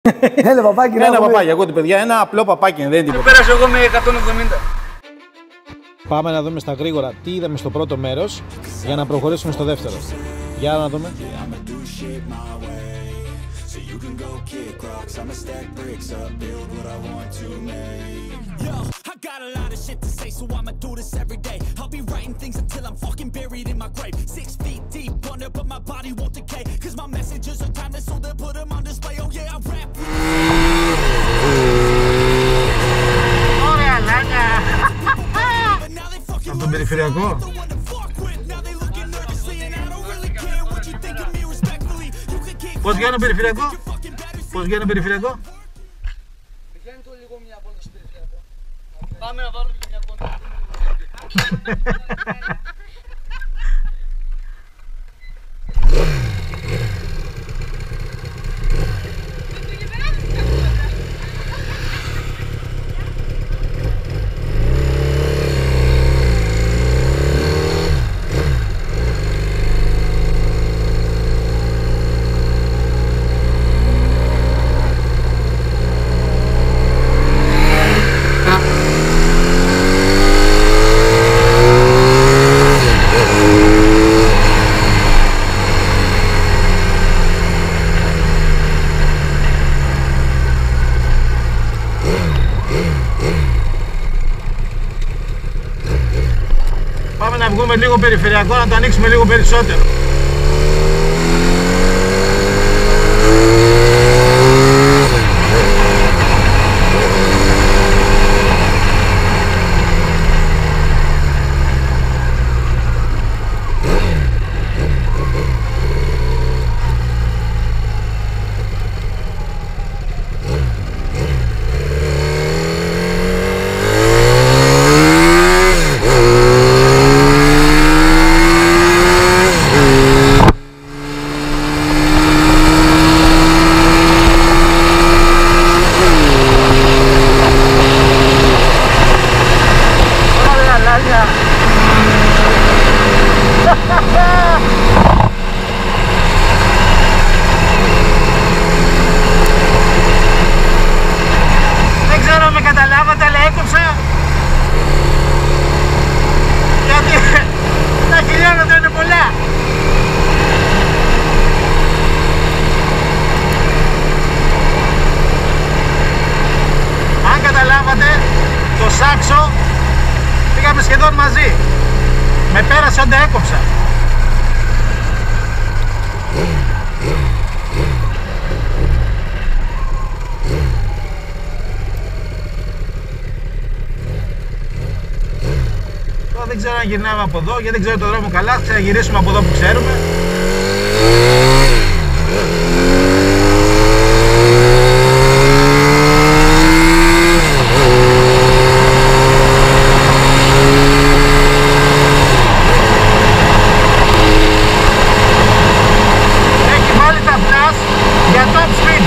Ένα παπάκι, Ένα παπάκι, ακούτε παιδιά, ένα απλό παπάκι, δεν είναι τίποτα. Πέρασα εγώ με 170. Πάμε να δούμε στα γρήγορα τι είδαμε στο πρώτο μέρος για να προχωρήσουμε στο δεύτερο. Για να δούμε. Ωραία λάγια. Από τον περιφερειακό. Πώς βγαίνει ο περιφερειακό? Πώς βγαίνει ο περιφερειακό? Βγαίνει το λίγο μια βόλτα στο περιφερειακό. Πάμε να βάλουμε και μια κόντα. Πάμε να βγούμε λίγο περιφερειακό, να το ανοίξουμε λίγο περισσότερο. Δεν ξέρω αν με καταλάβατε, αλλά έκοψα γιατί τα χιλιάματα είναι πολλά. Αν καταλάβατε, το Σάξο πήγαμε σχεδόν μαζί. Με πέρασε όταν έκοψα. Τώρα δεν ξέρω αν γυρνάμε από εδώ, γιατί δεν ξέρω το δρόμο καλά. Θα ξαναγυρίσουμε από εδώ που ξέρουμε. Έχει βάλει τα flash για top speed.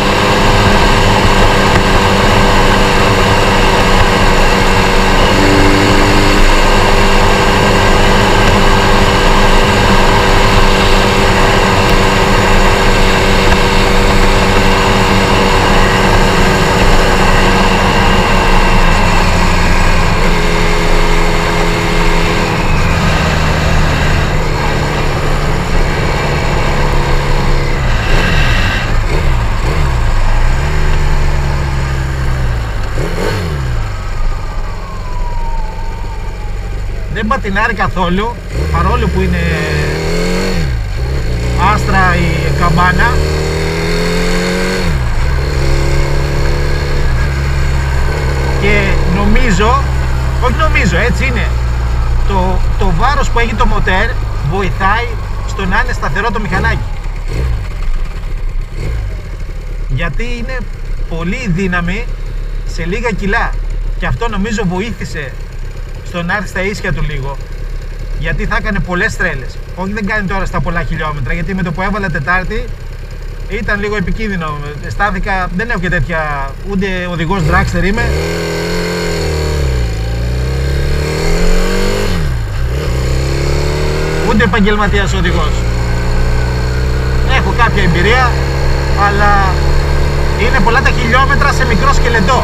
Δεν πατινάρει καθόλου, παρόλο που είναι άστρα η καμπάνα. Και νομίζω, έτσι είναι, το βάρος που έχει το μοτέρ βοηθάει στο να είναι σταθερό το μηχανάκι. Γιατί είναι πολύ δύναμη σε λίγα κιλά. Και αυτό νομίζω βοήθησε στο να έρθει στα ίσια του λίγο. Γιατί θα έκανε πολλές τρέλες. Όχι, δεν κάνει τώρα στα πολλά χιλιόμετρα, γιατί με το που έβαλα Τετάρτη ήταν λίγο επικίνδυνο. Αισθάνθηκα, δεν έχω και τέτοια, ούτε οδηγός dragster είμαι. Ούτε επαγγελματίας οδηγός. Έχω κάποια εμπειρία, αλλά Είναι πολλά τα χιλιόμετρα σε μικρό σκελετό.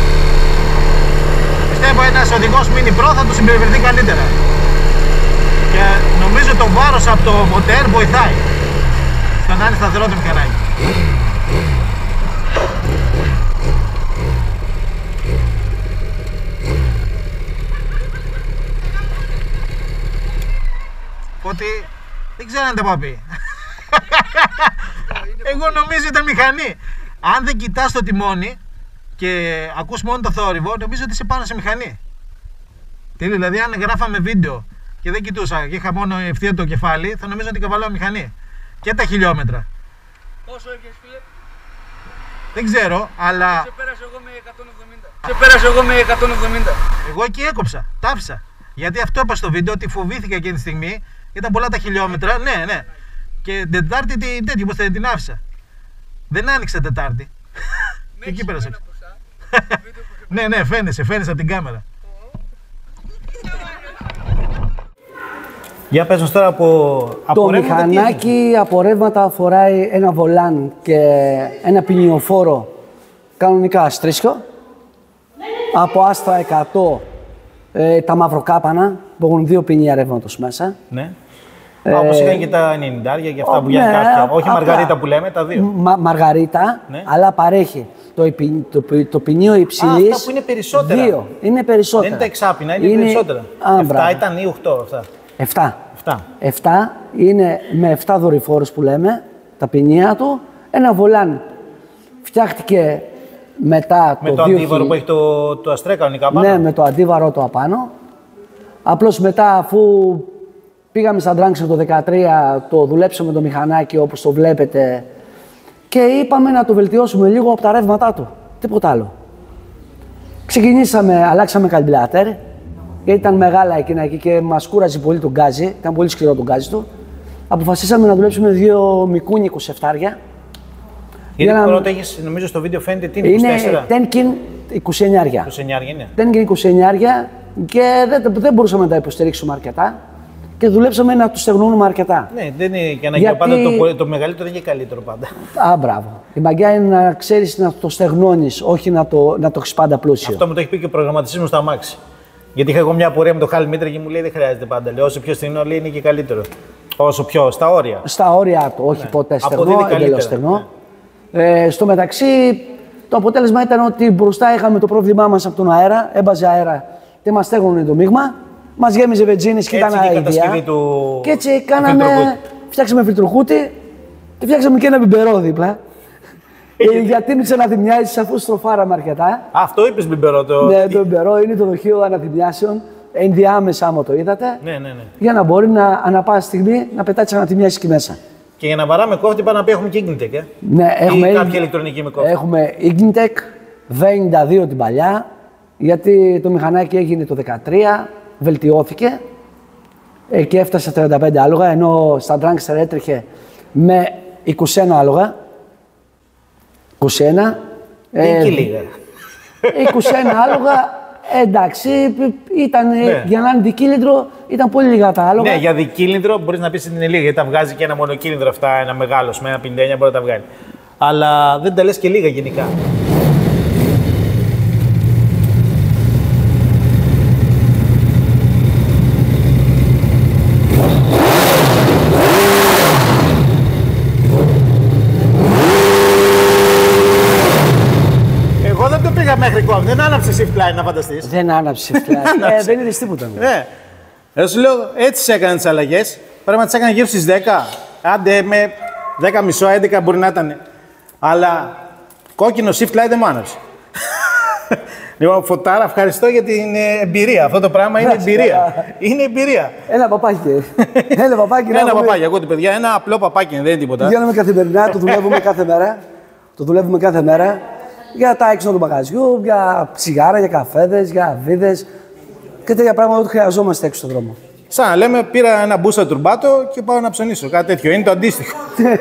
Πιστεύω ένας οδηγός Mini Pro θα του συμπεριφερθεί καλύτερα. Και νομίζω το βάρος από το μοτέρ βοηθάει στο να είναι σταθερό το μηχανάκι. Ότι δεν ξέρω αν τα πάει. Εγώ νομίζω ήταν μηχανή. Αν δεν κοιτάς το τιμόνι και ακούς μόνο το θόρυβο, νομίζω ότι είσαι πάνω σε μηχανή. Δηλαδή, αν γράφαμε βίντεο και δεν κοιτούσα και είχα μόνο ευθεία το κεφάλι, θα νομίζω ότι καβαλάω μηχανή. Και τα χιλιόμετρα. Πόσο έπιες, φίλε? Δεν ξέρω, αλλά. Σε πέρασε εγώ με 170. Σε πέρασε εγώ με 170. Εγώ εκεί έκοψα, τα άφησα. Γιατί αυτό είπα στο βίντεο, ότι φοβήθηκα εκείνη τη στιγμή. Ήταν πολλά τα χιλιόμετρα, ναι, ναι. Και την Τετάρτη τέτοιο, όπως την άφησα. Δεν άνοιξε Τετάρτη. Και εκεί πέρασε. Ναι, ναι, φαίνεσαι από την κάμερα. Για πες μας τώρα από το μηχανάκι από ρεύματα φοράει ένα βολάν και ένα ποινιοφόρο κανονικά αστρίσκο. Από άστρα 100 τα μαυροκάπανα που έχουν 2 ποινία ρεύματος μέσα. Ναι. Όπως είχαν και τα 90 και αυτά που για κάποια. Όχι μαργαρίτα που λέμε, τα 2. Μαργαρίτα, ναι. Αλλά παρέχει το ποινίο υψηλής. Αυτά που είναι περισσότερα. 2. Είναι περισσότερα. Δεν είναι τα εξάπινα, είναι περισσότερα. 7 ήταν ή 8 αυτά. 7 είναι με 7 δορυφόρους που λέμε, τα ποινία του. Ένα βολάν φτιάχτηκε μετά με το αντίβαρο που έχει το αστρέ κανονικά πάνω. Ναι, με το αντίβαρο το απάνω. Απλώς μετά, αφού πήγαμε στα Dragster το 2013, το δουλέψαμε το μηχανάκι όπως το βλέπετε και είπαμε να το βελτιώσουμε λίγο από τα ρεύματά του. Τίποτα άλλο. Ξεκινήσαμε, αλλάξαμε καλμπιλάτέρ, γιατί ήταν μεγάλα εκείνα εκεί και μας κούραζε πολύ τον γκάζι, ήταν πολύ σκληρό τον γκάζι του. Αποφασίσαμε να δουλέψουμε 2 Mikuni 27. Γιατί πρώτα έχεις, νομίζω στο βίντεο φαίνεται τι είναι, 24. Είναι Tenkin 29. 29 είναι. Tenkin 29 και δεν μπορούσαμε να τα υποστηρίξουμε αρκετά και δουλέψαμε να του στεγνώνουμε αρκετά. Ναι, δεν είναι και αναγκαία πάντα το μεγαλύτερο δεν είναι καλύτερο πάντα. Α, μπράβο. Η μαγιά είναι να ξέρεις να το στεγνώνεις, όχι να το έχεις πάντα πλούσιο. Αυτό μου το έχει πει και ο προγραμματιστής μου στο αμάξι. Γιατί είχα εγώ μια απορία με το Hall Meter και μου λέει δεν χρειάζεται πάντα. Λέω, όσο πιο στεγνό λέει είναι και καλύτερο. Όσο πιο, στα όρια. Στα όρια του, όχι ποτέ στεγνό, εντελώς στεγνό. Στο μεταξύ, το αποτέλεσμα ήταν ότι μπροστά είχαμε το πρόβλημά μας από τον αέρα, έμπαζε αέρα και μας στέγνωνε το μείγμα, μας γέμιζε βενζίνης και ήταν αηδία. Και έτσι φτιάξαμε φιλτροχούτι και φτιάξαμε και ένα μπιμπερό δίπλα. Γιατί είναι αναθυμιάζεις αφού στροφάραμε αρκετά. Αυτό είπες μπιμπερό το. Ναι, το μπιμπερό είναι το δοχείο αναθυμιάσεων, ενδιάμεσα άμα το είδατε. Ναι. Για να μπορεί ανά πάσα στιγμή να πετάξει αναθυμιάσεις εκεί μέσα. Και για να βαράμε κόφτη πάνω να πει έχουμε και Ignitec, Ναι, έχουμε ή κάποια ηλεκτρονική με κόφτη. Έχουμε Ignitec, 52 την παλιά, γιατί το μηχανάκι έγινε το 2013, βελτιώθηκε και έφτασε 35 άλογα, ενώ στα Dragster έτρεχε με 21 άλογα. 21. Εκεί λίγα. 21 άλογα. Εντάξει, ήταν, ναι. Για να είναι δικύλινδρο ήταν πολύ λίγα τα άλογα. Ναι, για δικύλινδρο μπορείς να πεις ότι είναι λίγα, γιατί τα βγάζει και ένα μονοκύλινδρο αυτά, ένα μεγάλο, με ένα 59 μπορεί να τα βγάλει. Αλλά δεν τα λες και λίγα γενικά. Μέχρι κόμμα. Δεν άναψε shift line να φανταστείς. Δεν άναψε shift line. Δεν είδες τίποτα. Ναι. Εγώ σου λέω έτσι σε έκανε τις αλλαγές. Πρέπει να τις έκανε γύρω στις 10. Άντε με 10 μισό, 11 μπορεί να ήταν. Αλλά κόκκινο shift line δεν μου άναψε. Λοιπόν, Φωτάρα, ευχαριστώ για την εμπειρία. Αυτό το πράγμα είναι εμπειρία. Είναι εμπειρία. Ένα παπάκι. Ένα παπάκι. Ένα παπάκι. Εγώ παιδιά, ένα απλό παπάκι δεν είναι τίποτα. Πηγαίνουμε καθημερινά, το δουλεύουμε κάθε μέρα. Το δουλεύουμε κάθε μέρα. Για τα έξοδα του μαγαζιού, για τσιγάρα, για καφέδες, για βίδες και τέτοια πράγματα που χρειαζόμαστε έξω στον δρόμο. Σαν να λέμε, πήρα ένα μπούσα τουρμπάτο και πάω να ψωνίσω. Κάτι τέτοιο. Είναι το αντίστοιχο.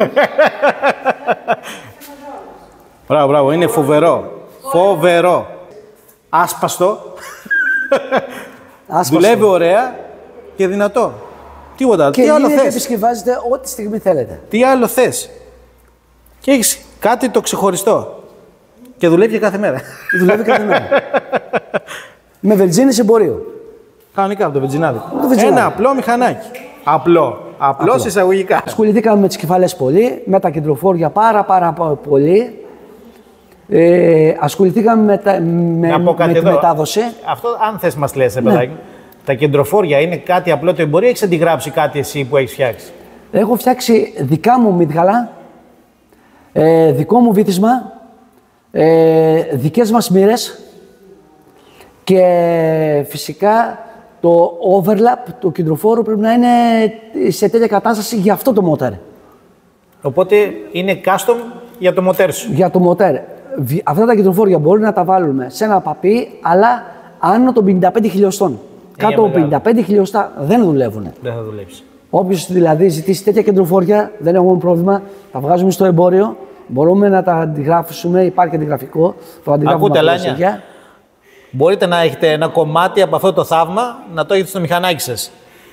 Μπράβο, είναι φοβερό. Φοβερό. Άσπαστο. Δουλεύει ωραία και δυνατό. Τίποτα. Και τι άλλο θες. Και επισκευάζετε ό,τι στιγμή θέλετε. Τι άλλο θες. Και έχεις κάτι το ξεχωριστό. Και δουλεύει και κάθε μέρα. Δουλεύει κάθε μέρα. Με βενζίνη σε εμπορίο. Κανονικά από το βενζινάδικο. βενζινάδικο. Ένα απλό μηχανάκι. Απλό σε εισαγωγικά. Ασχοληθήκαμε με τις κεφαλές πολύ, με τα κεντροφόρια πάρα πολύ. Ασχοληθήκαμε με τη μετάδοση. Αυτό, αν θες μας λες, παιδάκι, τα κεντροφόρια είναι κάτι απλό το εμπορίο ή έχεις αντιγράψει κάτι εσύ που έχεις φτιάξει? Έχω φτιάξει δικά μου μύδγαλα, δικό μου βύθισμα, δικές μας μοίρες και φυσικά το overlap του κεντροφόρου πρέπει να είναι σε τέτοια κατάσταση για αυτό το μοτέρ. Οπότε είναι custom για το μοτέρ σου. Για το μοτέρ. Αυτά τα κεντροφόρια μπορεί να τα βάλουμε σε ένα παπί, αλλά άνω των 55 χιλιοστών. Κάτω από 55 χιλιοστά δεν δουλεύουν. Δεν θα δουλέψει. Όποιος δηλαδή ζητήσει τέτοια κεντροφόρια, δεν έχουμε πρόβλημα. Τα βγάζουμε στο εμπόριο. Μπορούμε να τα αντιγράψουμε. Υπάρχει αντιγραφικό. Το Ακούτε, Λάνια. Μπορείτε να έχετε ένα κομμάτι από αυτό το θαύμα να το έχετε στο μηχανάκι σας.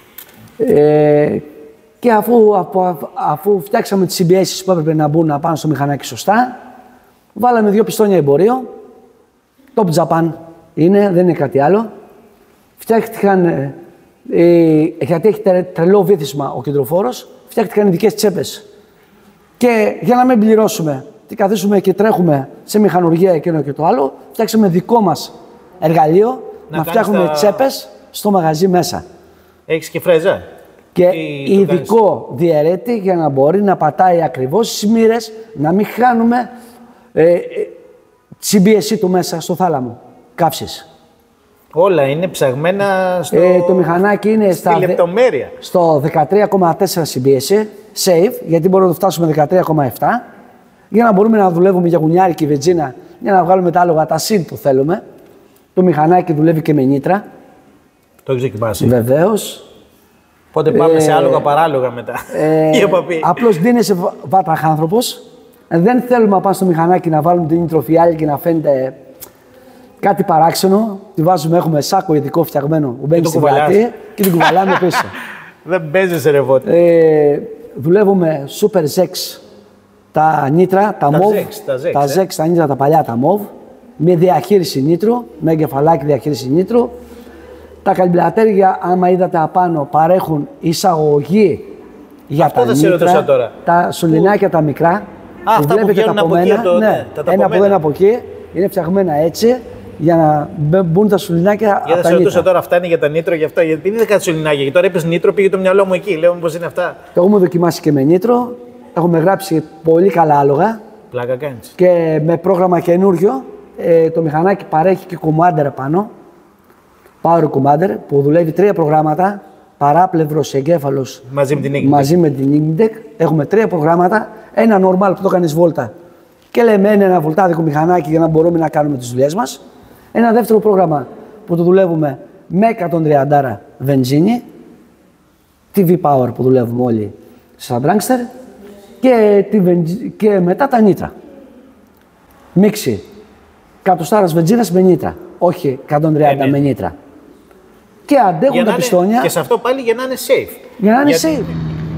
Και αφού φτιάξαμε τις CBS που έπρεπε να μπουν να πάνε στο μηχανάκι σωστά, βάλαμε 2 πιστόνια εμπορίο. Top Japan είναι, δεν είναι κάτι άλλο. Φτιάχτηκαν, γιατί έχει τρελό βύθισμα ο κεντροφόρος, φτιάχτηκαν ειδικές τσέπες. Και για να μην πληρώσουμε και καθίσουμε και τρέχουμε σε μηχανουργία εκείνο και το άλλο, φτιάξαμε δικό μας εργαλείο να φτιάχνουμε τσέπες στο μαγαζί μέσα. Έχεις και φρέζα. Και ειδικό διαιρέτη για να μπορεί να πατάει ακριβώς στις μοίρες, να μην χάνουμε CBS του μέσα στο θάλαμο καύσης. Όλα είναι ψαγμένα στο... Το μηχανάκι είναι στη λεπτομέρεια. Στο 13,4 CBS, safe, γιατί μπορούμε να το φτάσουμε 13,7, για να μπορούμε να δουλεύουμε για γουνιάρικη βενζίνα, για να βγάλουμε τα άλογα, τα συν που θέλουμε. Το μηχανάκι δουλεύει και με νήτρα. Το έχεις δοκιμάσει? Βεβαίως. Οπότε πάμε σε άλογα παράλογα μετά. Απλώς δίνεσαι βάτραχάνθρωπος. Δεν θέλουμε να πάμε στο μηχανάκι να βάλουμε την νητροφιάλη και να φαίνεται κάτι παράξενο. Τη βάζουμε, έχουμε σάκο ειδικό φτιαγμένο που μπαίνει στην πλάτη και την κουβαλάμε πίσω. Δεν παίζεσαι ρε βότη. Δουλεύουμε Super Zex τα νήτρα, τα MOV, τα Zex, τα νήτρα τα παλιά, τα MOV, με διαχείριση νήτρου, με εγκεφαλάκι διαχείριση νήτρου. Τα καλυμπλατέρια, άμα είδατε απάνω, παρέχουν εισαγωγή για αυτό τα νήτρα, τώρα. Τα σωληνάκια τα μικρά. Αυτά που βγαίνουν από εκεί, ένα από εδώ από εκεί, είναι φτιαγμένα έτσι για να μπουν τα σωληνάκια από τα νήτρα. ρωτούσα τώρα, αυτά είναι για τα νήτρο, για αυτά. Γιατί δεν είναι κάτι σωληνάκια. Και τώρα είπες νήτρο, πήγε το μυαλό μου εκεί. Λέω πώς είναι αυτά. Το έχουμε δοκιμάσει και με νήτρο. Έχουμε γράψει πολύ καλά άλογα. Πλάκα κάνεις. Και με πρόγραμμα καινούριο, το μηχανάκι παρέχει και commander πάνω. Power commander που δουλεύει 3 προγράμματα. Παράπλευρος, εγκέφαλος μαζί με την Ignideck. Έχουμε 3 προγράμματα. Ένα normal που το κάνεις βόλτα και λέμε ένα βολτάδικο μηχανάκι για να μπορούμε να κάνουμε τις δουλειές μας. Ένα δεύτερο πρόγραμμα που το δουλεύουμε με 130 βενζίνη. TV Power που δουλεύουμε όλοι στα Dragster και μετά τα νήτρα. Μίξη κατοστάρας βενζίνας με νήτρα, όχι 130 με νήτρα. Και αντέχουν τα πιστόνια. Και σε αυτό πάλι για να είναι safe. Για να είναι safe.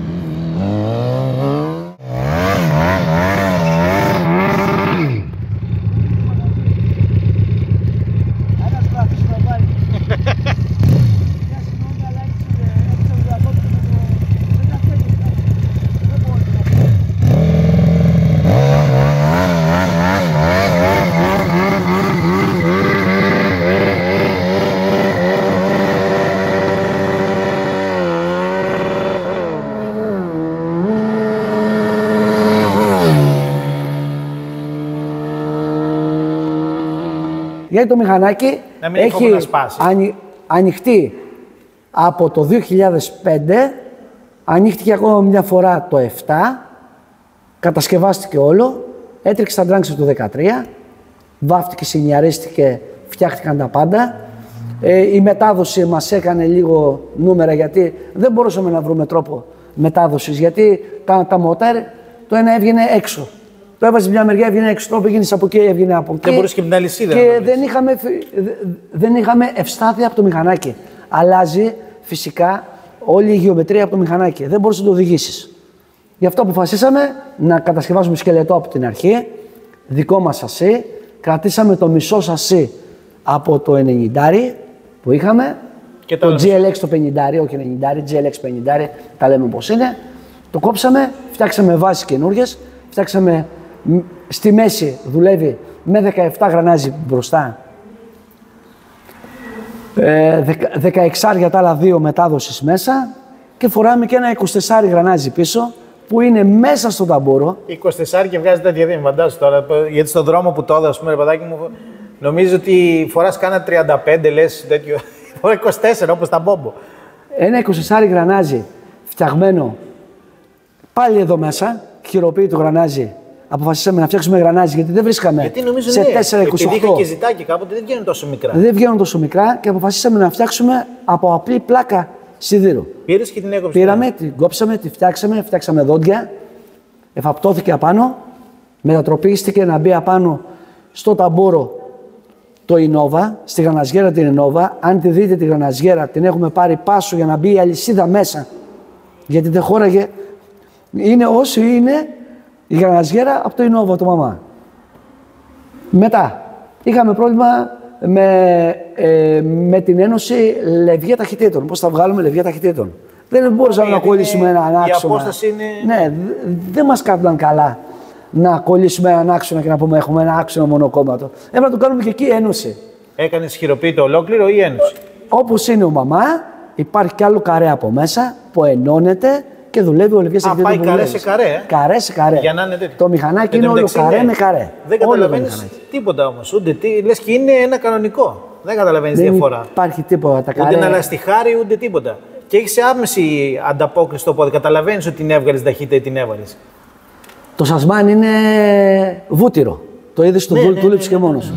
Γιατί το μηχανάκι έχει ανοιχτεί από το 2005, ανοίχτηκε ακόμα μια φορά το 2007, κατασκευάστηκε όλο, έτρεξε στα Dragster το 2013, βάφτηκε, συνιαρίστηκε, φτιάχτηκαν τα πάντα. Η μετάδοση μας έκανε λίγο νούμερα γιατί δεν μπορούσαμε να βρούμε τρόπο μετάδοσης, γιατί τα μοτέρ το ένα έβγαινε έξω. Το έβαζε μια μεριά, έβγαινε έξω, το πήγαινε από εκεί, έβγαινε από εκεί. Δεν μπορούσε και με την αλυσίδα. Και δεν είχαμε ευστάθεια από το μηχανάκι. Αλλάζει φυσικά όλη η γεωμετρία από το μηχανάκι. Δεν μπορούσε να το οδηγήσει. Γι' αυτό αποφασίσαμε να κατασκευάσουμε σκελετό από την αρχή, δικό μας σασί, κρατήσαμε το μισό σασί από το 90 που είχαμε, Και το GLX το 50, όχι 90, GLX 50, τα λέμε πώς είναι. Το κόψαμε, φτιάξαμε βάσεις καινούργιες, φτιάξαμε στη μέση, δουλεύει με 17 γρανάζι μπροστά, 16 τα άλλα δύο μετάδοσης μέσα και φοράμε και ένα 24 γρανάζι πίσω που είναι μέσα στον ταμπούρο. 24 και βγάζει τέτοια δύναμη, φαντάζομαι τώρα. Γιατί στον δρόμο που το έδωσα, ας πούμε, ρε παιδάκι μου, νομίζω ότι φοράς κάνα 35, λες τέτοιο. 24 όπως τα μπόμπο. Ένα 24 γρανάζι φτιαγμένο πάλι εδώ μέσα, χειροποίητο γρανάζι. Αποφασίσαμε να φτιάξουμε γρανάζι γιατί δεν βρίσκαμε Γιατί νομίζω σε 4,28. Επειδή είχα και ζητάκι κάποτε δεν βγαίνουν τόσο μικρά. Δεν βγαίνουν τόσο μικρά και αποφασίσαμε να φτιάξουμε από απλή πλάκα σιδήρου. Πήρες και την έκοψες. Πήραμε, την κόψαμε, τη φτιάξαμε δόντια, εφαπτώθηκε απάνω, μετατροπίστηκε να μπει απάνω στο ταμπούρο το Innova, στη γραναζιέρα την Innova. Αν τη δείτε τη γραναζιέρα, την έχουμε πάρει πάσο για να μπει η αλυσίδα μέσα. Γιατί δεν χώραγε. Είναι όσο είναι η γραναζιέρα από το Innova, το μαμά. Μετά, είχαμε πρόβλημα με την Ένωση Λευγεία Ταχυτήτων. Πώς θα βγάλουμε Λευγεία Ταχυτήτων. Δεν μπορούσαμε να κολλήσουμε έναν άξονα. Η απόσταση είναι... Ναι, δεν μας κάθονταν καλά να κολλήσουμε έναν άξονα και να πούμε έχουμε ένα άξονα μονοκόμματο. Έπρεπε να το κάνουμε και εκεί Ένωση. Έκανες χειροποίητο ολόκληρο ή Ένωση. Όπως είναι ο μαμά, υπάρχει κι άλλο καρέ από μέσα που ενώνεται και δουλεύει ο Λευγίας Ταχυτήτων. Πάει καρέ σε καρέ. Καρέ σε καρέ. Για να είναι τέτοιο. Το μηχανάκι είναι όλο καρέ με καρέ. Δεν καταλαβαίνεις τίποτα όμως. Ούτε τι, λες και είναι ένα κανονικό. Δεν καταλαβαίνεις διαφορά. Δεν υπάρχει τίποτα. Τα καρέ... Ούτε ένα λαστιχάρι ούτε τίποτα. Και έχεις άμεση ανταπόκριση στο πόδι. Καταλαβαίνεις ότι την έβγαλες ταχύτητα ή την έβαλες. Το σασμάν είναι βούτυρο. Το είδες στο δούλεψε και μόνος.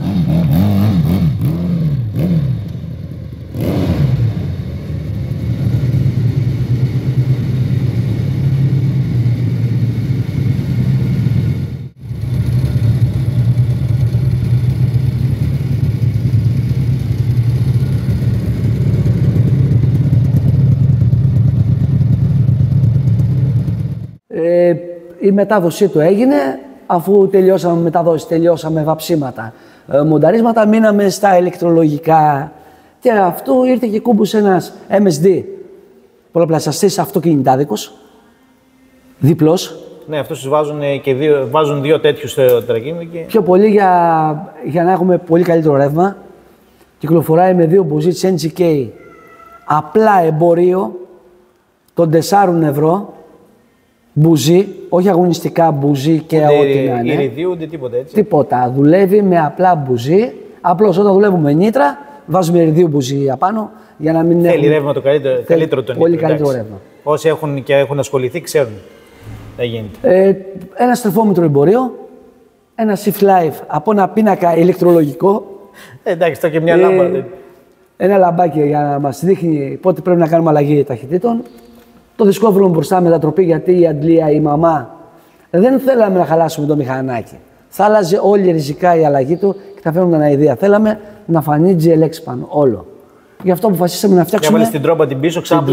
Η μετάδοσή του έγινε, αφού τελειώσαμε μεταδόσεις, τελειώσαμε βαψίματα, μονταρίσματα, μείναμε στα ηλεκτρολογικά και αυτού ήρθε και κούμπουσε ένας MSD, πολλαπλασιαστής αυτοκινητάδικος, διπλός. Ναι, αυτούς βάζουν δύο τέτοιους στο τρακίνητο και... Πιο πολύ για να έχουμε πολύ καλύτερο ρεύμα. Κυκλοφοράει με 2 μπουζί NGK, απλά εμπορίο των 4 ευρώ. Μπουζί, όχι αγωνιστικά μπουζί και ό,τι να είναι. Ηριδίου, ούτε τίποτα έτσι. Τίποτα. Δουλεύει με απλά μπουζί. Απλώς όταν δουλεύουμε νήτρα, βάζουμε ηριδίου μπουζί απάνω για να μην θέλει ρεύμα το καλύτερο το πολύ καλύτερο ρεύμα. Όσοι έχουν ασχοληθεί ξέρουν. Δεν γίνεται. Ένα στρεφόμετρο εμπορίο, ένα shift live από ένα πίνακα ηλεκτρολογικό. Εντάξει, τώρα και μια λάμπα. Ένα λαμπάκι για να μας δείχνει πότε πρέπει να κάνουμε αλλαγή ταχυτήτων. Το δισκόβρουμε μπροστά μετατροπή γιατί η αντλία, η μαμά δεν θέλαμε να χαλάσουμε το μηχανάκι. Θα άλλαζε όλη ριζικά η αλλαγή του και θα φαίνονταν αηδία. Θέλαμε να φανεί GLX πάνω, όλο. Γι' αυτό αποφασίσαμε να φτιάξουμε. Για την τρόμπα την πίσω, ξάπλα. Την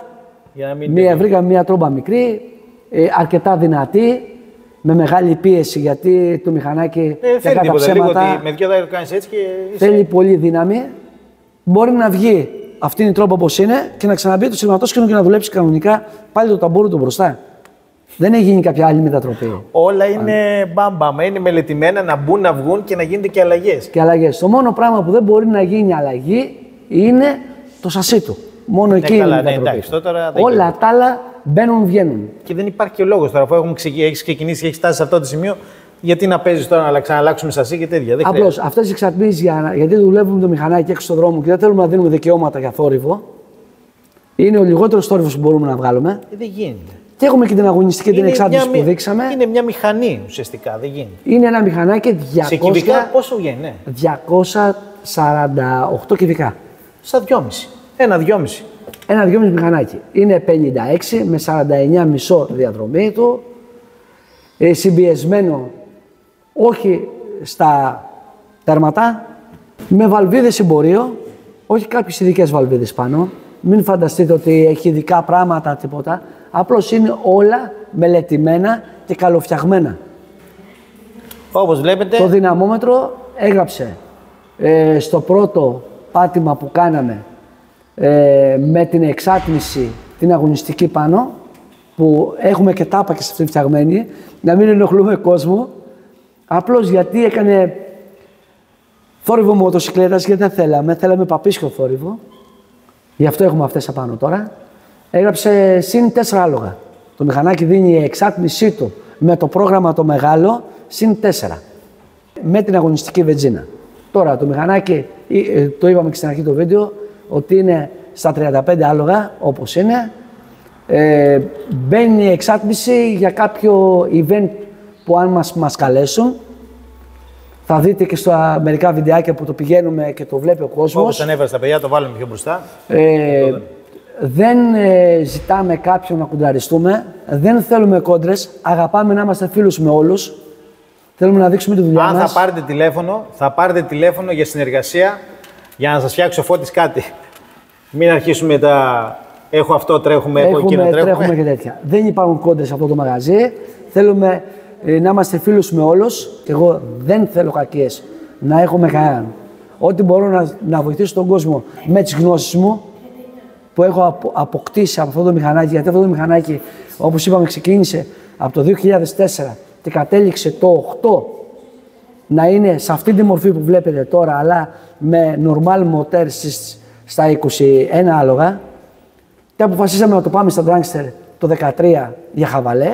τρόμπα. Βρήκαμε μια τρόμπα μικρή, αρκετά δυνατή, με μεγάλη πίεση γιατί το μηχανάκι θέλει κατά ψέματα. Λίγο, με δυο δάχτυλα το κάνεις έτσι και. Θέλει πολύ δύναμη. Μπορεί να βγει. Αυτή είναι η τρόπα όπως είναι και να ξαναμπεί το σειρματόσκηνο και να δουλέψει κανονικά πάλι το ταμπούρο του μπροστά. Δεν έχει γίνει κάποια άλλη μετατροπή. Όλα είναι μπαμπαμ, είναι μελετημένα να μπουν, να βγουν και να γίνονται και αλλαγές. Και αλλαγές. Το μόνο πράγμα που δεν μπορεί να γίνει αλλαγή είναι το σασί του. Μόνο εκεί είναι η μετατροπή. Όλα τα άλλα μπαίνουν, βγαίνουν. Και δεν υπάρχει και λόγος τώρα, αφού έχεις ξεκινήσει και έχεις φτάσει σε αυτό το σημείο, γιατί να παίζεις τώρα να ξαναλλάξουμε σασί και τέτοια. Απλώς αυτές οι εξαρτήσεις, γιατί δουλεύουμε το μηχανάκι έξω στον δρόμο και δεν θέλουμε να δίνουμε δικαιώματα για θόρυβο, είναι ο λιγότερος θόρυβος που μπορούμε να βγάλουμε. Δεν γίνεται. Και έχουμε και την αγωνιστική την εξάρτηση που δείξαμε. Είναι μια μηχανή ουσιαστικά, δεν γίνεται. Είναι ένα μηχανάκι 200. Σε κυβικά πόσο βγαίνει, ναι. 248 κυβικά. Στα 2,5. Ένα 2,5. Ένα 2,5 μηχανάκι. Είναι 56 με 49,5 διαδρομή του. Συμπιεσμένο όχι στα τέρματα, με βαλβίδες συμπορείο, όχι κάποιες ειδικές βαλβίδες πάνω. Μην φανταστείτε ότι έχει ειδικά πράγματα, τίποτα. Απλώς είναι όλα μελετημένα και καλοφτιαγμένα. Όπως βλέπετε. Το δυναμόμετρο έγραψε στο πρώτο πάτημα που κάναμε με την εξάτμιση την αγωνιστική πάνω, που έχουμε και τάπακες σε αυτή φτιαγμένη, να μην ενοχλούμε κόσμο, απλώς γιατί έκανε θόρυβο μοτοσυκλέτας, γιατί δεν θέλαμε παπίσιο θόρυβο, γι' αυτό έχουμε αυτές απάνω τώρα. Έγραψε συν 4 άλογα. Το μηχανάκι δίνει η εξάτμισή του με το πρόγραμμα το μεγάλο συν 4, με την αγωνιστική βενζίνα. Τώρα το μηχανάκι, το είπαμε και στην αρχή του βίντεο, ότι είναι στα 35 άλογα, όπως είναι. Μπαίνει η εξάτμιση για κάποιο event που αν μας καλέσουν. Θα δείτε και στα μερικά βιντεάκια που το πηγαίνουμε και το βλέπει ο κόσμος. Όπως ανέβασε στα παιδιά, το βάλουμε πιο μπροστά. Δεν ζητάμε κάποιον να κουντραριστούμε, δεν θέλουμε κόντρες, αγαπάμε να είμαστε φίλους με όλους. Θέλουμε να δείξουμε τη δουλειά μας. Αν θα πάρετε τηλέφωνο για συνεργασία, για να σας φτιάξει ο Φώτης κάτι. Μην αρχίσουμε έχω αυτό, τρέχουμε, έχω εκείνο, τρέχουμε και τέτοια. Δεν υπάρχουν κόντρες σε αυτό το μαγαζί. Θέλουμε να είμαστε φίλους με όλους. Και εγώ δεν θέλω κακίες να έχω με κανέναν. Ό,τι μπορώ να βοηθήσω τον κόσμο με τις γνώσεις μου που έχω αποκτήσει από αυτό το μηχανάκι. Γιατί αυτό το μηχανάκι, όπως είπαμε, ξεκίνησε από το 2004 και κατέληξε το 8 να είναι σε αυτή τη μορφή που βλέπετε τώρα, αλλά με normal motor στα 21 άλογα. Και αποφασίσαμε να το πάμε στα Dragster το 2013 για χαβαλέ.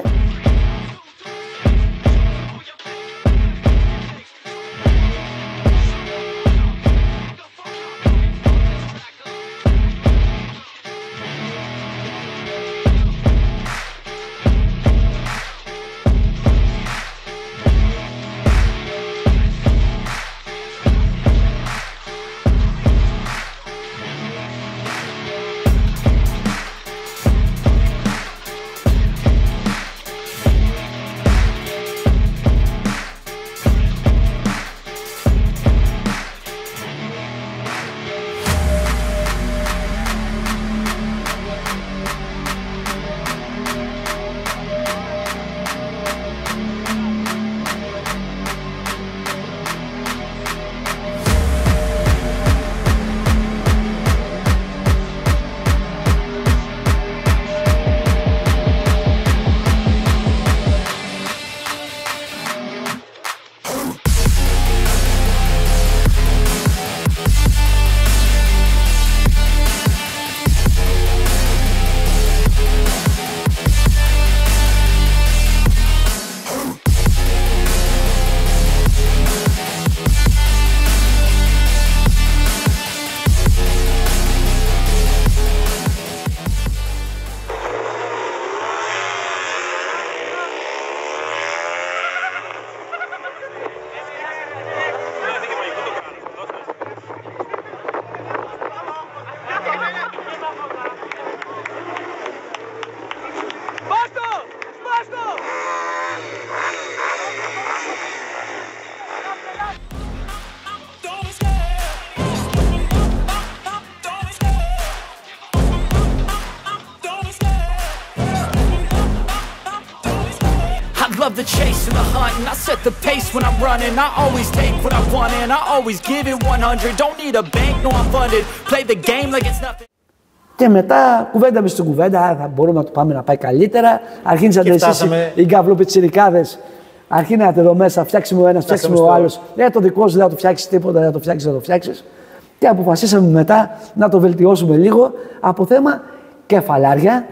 love the chase and the hunt, and I set the pace when I'm running. I always take what I want and I always give it 100. Don't need a bank, no I'm funded. Play the game like it's nothing. Και μετά κουβέντα με στην κουβέντα, θα μπορούμε να το πάμε να πάει καλύτερα. Αρχίσατε εσείς οι γκαβλοπιτσιρικάδες. Αρχίνατε εδώ μέσα, φτιάξουμε ο ένας, φτιάξουμε ο άλλος. Το δικό σου δεν θα το φτιάξει τίποτα, δεν θα το φτιάξει, δεν θα το φτιάξει. Και αποφασίσαμε μετά να το βελτιώσουμε λίγο από θέμα κεφαλάρια,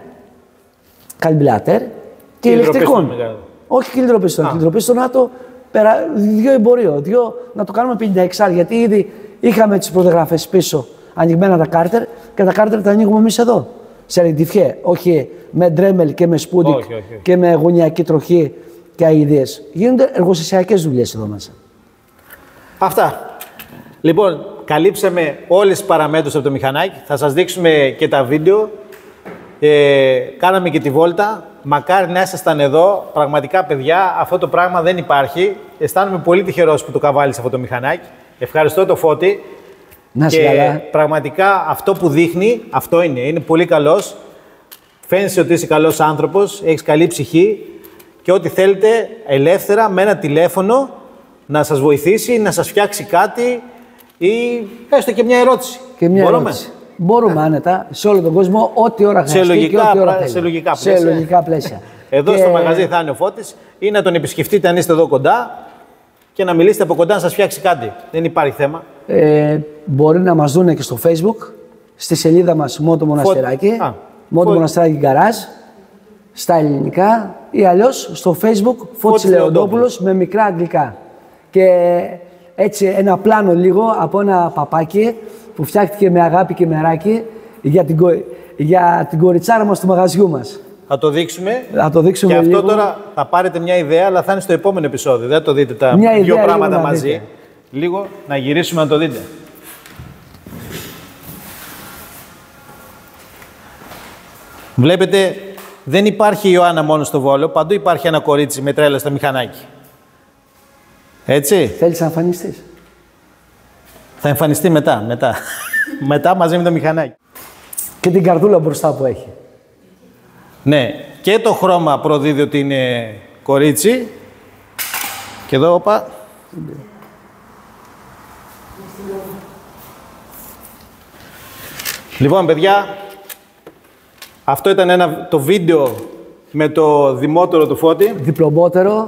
καλμπλάτερ και ηλεκτρικών. Όχι κυλιτροπιστών. Κυλιτροπιστών να το δύο εμπορίο, να το κάνουμε 56, γιατί ήδη είχαμε τις προδιαγραφές πίσω ανοιγμένα τα κάρτερ και τα κάρτερ τα ανοίγουμε εμείς εδώ. Σε ρεντιφιέ, όχι με ντρέμελ και με σπούντικ και με γωνιακή τροχή και αηδίες. Γίνονται εργοστασιακές δουλειές εδώ μέσα. Αυτά. Λοιπόν, καλύψαμε όλες τις παραμέτρους από το μηχανάκι. Θα σας δείξουμε και τα βίντεο. Κάναμε και τη βόλτα. Μακάρι να ήσασταν εδώ. Πραγματικά, παιδιά, αυτό το πράγμα δεν υπάρχει. Αισθάνομαι πολύ τυχερός που το καβάλεις αυτό το μηχανάκι. Ευχαριστώ το Φώτη. Να και καλά. Πραγματικά αυτό που δείχνει, αυτό είναι. Είναι πολύ καλός. Φαίνεσαι ότι είσαι καλός άνθρωπος, έχεις καλή ψυχή και ό,τι θέλετε ελεύθερα με ένα τηλέφωνο να σας βοηθήσει, να σας φτιάξει κάτι ή έστω και μια ερώτηση. Και μια ερώτηση. Μπορούμε άνετα σε όλο τον κόσμο, ό,τι ώρα χρειαστεί και ό,τι ώρα θέλει. Σε λογικά πλαίσια. Εδώ στο μαγαζί θα είναι ο Φώτης ή να τον επισκεφτείτε αν είστε εδώ κοντά και να μιλήσετε από κοντά να σας φτιάξει κάτι. Δεν υπάρχει θέμα. Μπορεί να μας δούνε και στο Facebook, στη σελίδα μας Μότο Μοναστεράκι, Μότο Μοναστεράκι Γκαράζ, στα ελληνικά ή αλλιώς στο Facebook Φώτης Λεοντόπουλος με μικρά αγγλικά. Και έτσι ένα πλάνο λίγο από ένα παπάκι που φτιάχτηκε με αγάπη και μεράκι για την κοριτσάρα μας του μαγαζιού μας. Θα το δείξουμε. Θα το δείξουμε και λίγο. Αυτό τώρα θα πάρετε μια ιδέα, αλλά θα είναι στο επόμενο επεισόδιο. Δεν θα το δείτε τα δύο πράγματα μαζί. Δείτε. Λίγο να γυρίσουμε να το δείτε. Βλέπετε, δεν υπάρχει η Ιωάννα μόνο στο Βόλο. Παντού υπάρχει ένα κορίτσι με τρέλα στο μηχανάκι. Έτσι. Θέλεις να εμφανιστείς? Θα εμφανιστεί μετά. Μετά μαζί με το μηχανάκι. Και την καρδούλα μπροστά που έχει. Ναι. Και το χρώμα προδίδει ότι είναι κορίτσι. Και εδώ, όπα. Λοιπόν, παιδιά, αυτό ήταν το βίντεο με το δημότερο του Φώτη. Διπλωμότερο.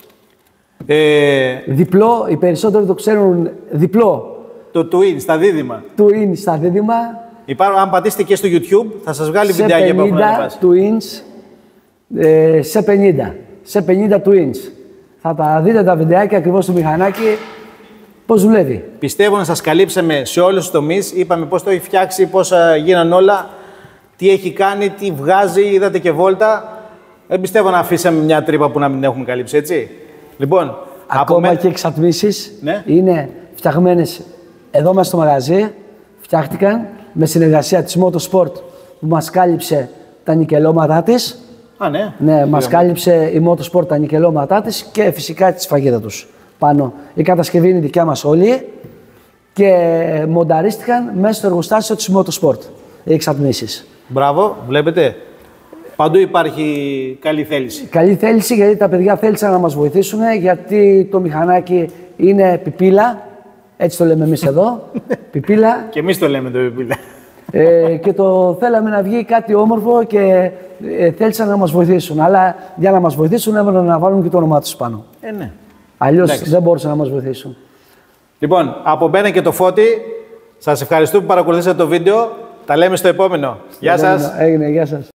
Διπλό, οι περισσότεροι το ξέρουν διπλό. Το twin, στα δίδυμα. Twin στα δίδυμα. Αν πατήσετε και στο YouTube, θα σας βγάλει βιντεάκια που έχουν ανεβάσει. Twins, σε 50. Σε 50 twins. Θα τα δείτε τα βιντεάκια ακριβώς στο μηχανάκι, πώς δουλεύει. Πιστεύω να σας καλύψαμε σε όλους τους τομείς. Είπαμε πώς το έχει φτιάξει, πώς γίναν όλα, τι έχει κάνει, τι βγάζει, είδατε και βόλτα. Δεν πιστεύω να αφήσαμε μια τρύπα που να μην έχουμε καλύψει, έτσι. Λοιπόν, ακόμα και εξατμίσεις είναι φτιαγμένες εδώ μέσα στο μαγαζί. Φτιάχτηκαν με συνεργασία της Motorsport που μας κάλυψε τα νικελώματά της. Ναι, μας κάλυψε η Motorsport τα νικελώματά της και φυσικά τη σφραγίδα τους πάνω. Η κατασκευή είναι δικιά μας όλη και μονταρίστηκαν μέσα στο εργοστάσιο της Motorsport οι εξατμίσεις. Μπράβο, βλέπετε. Παντού υπάρχει καλή θέληση. Καλή θέληση γιατί τα παιδιά θέλησαν να μας βοηθήσουν, γιατί το μηχανάκι είναι πιπίλα, έτσι το λέμε εμείς εδώ, πιπίλα. Και εμείς το λέμε το πιπίλα. Και το θέλαμε να βγει κάτι όμορφο και θέλησαν να μας βοηθήσουν. Αλλά για να μας βοηθήσουν έβαλαν να βάλουν και το όνομά τους πάνω. Ναι. Αλλιώς δεν μπορούσαν να μας βοηθήσουν. Λοιπόν, από μένα και το Φώτη, σας ευχαριστώ που παρακολουθήσατε το βίντεο. Τα λέμε στο επόμενο. Γεια σας. Έγινε, γεια σας.